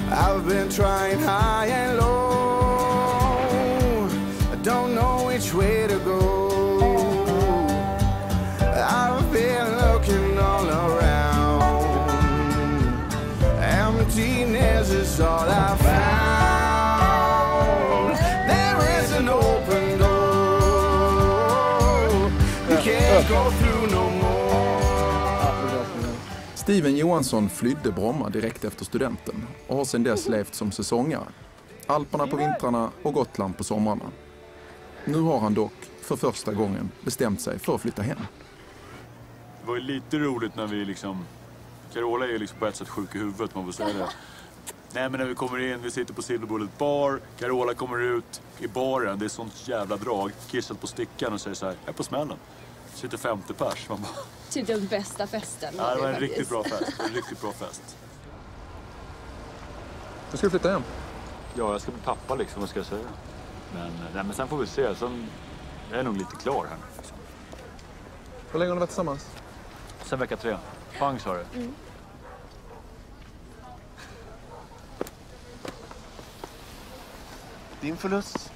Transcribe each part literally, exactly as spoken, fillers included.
I've been trying high and low. I don't know which way to go. I've been looking all around. Emptiness is all I found. There is an open door. You can't go through no more. Steven Johansson flydde Bromma direkt efter studenten och har sedan dess levt som säsongare. Alperna på vintrarna och Gotland på sommarna. Nu har han dock för första gången bestämt sig för att flytta hem. Det var ju lite roligt när vi liksom... Carola är ju liksom på ett sätt sjuk i huvudet, man får säga det. Nej, men när vi kommer in, vi sitter på Silver Bullet bar. Carola kommer ut i baren, det är sånt jävla drag. Kissat på stickan och säger så här, jag är på smällen. Sitter femtio pers, man bara... Typ den bästa festen. Ja, det var en riktigt bra fest. En riktigt bra fest. Du ska flytta hem? Ja, jag ska bli pappa liksom, vad ska jag säga? Men, nej, men sen får vi se. Sen jag är nog lite klar här. Liksom. Hur länge har ni varit tillsammans? Sen vecka tre. Pang, sa du. Mm. Din förlust.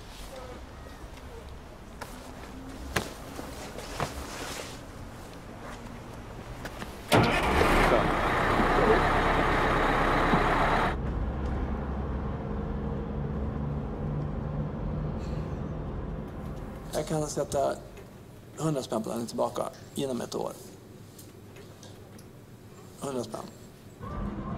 Jag kan sätta hundra spänn på den tillbaka inom ett år. Hundra spänn.